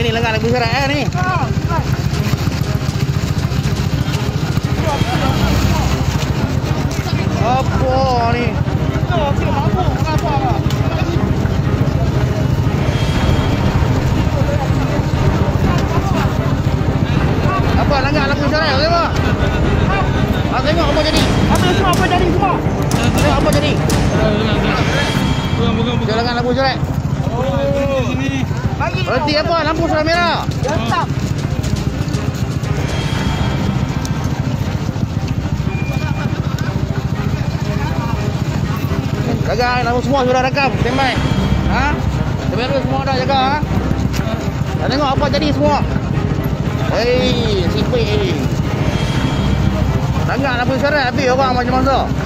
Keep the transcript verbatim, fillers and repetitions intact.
ni lengah lampu syarat eh ni. Apa ni? Apa langgar lampu syarat tengok? Ah tengok apa jadi? Apa semua apa jadi semua? Tengok apa jadi? Bukan bukan bukan. Jalan lampu syarat. Oh, sini. Berhenti apa? Lampu sudah merah. Stop. Jaga lampu semua sudah rekam. Standby. Ha? Kamera semua dah jaga ha? Dah tengok apa jadi semua. Hei, sipik ni. Langgar lampu syarat habis orang macam masa.